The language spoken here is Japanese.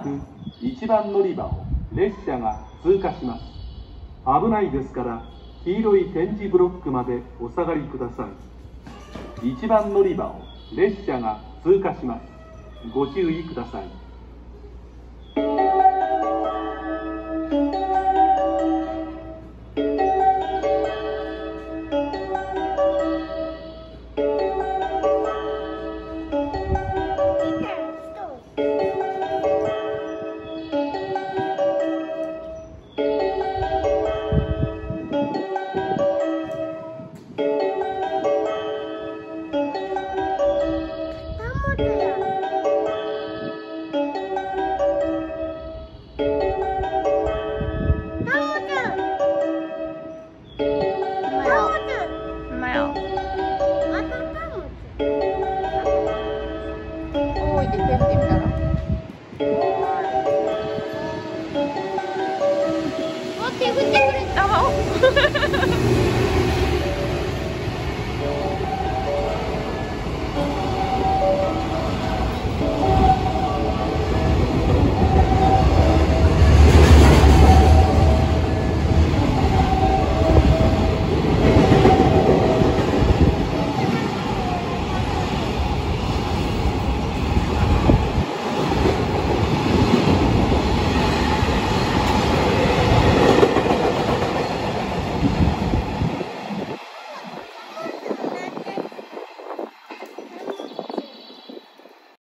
く1番乗り場を列車が通過します。危ないですから黄色い点字ブロックまでお下がりください。1番乗り場を列車が通過します。ご注意ください。 手振ってくれた。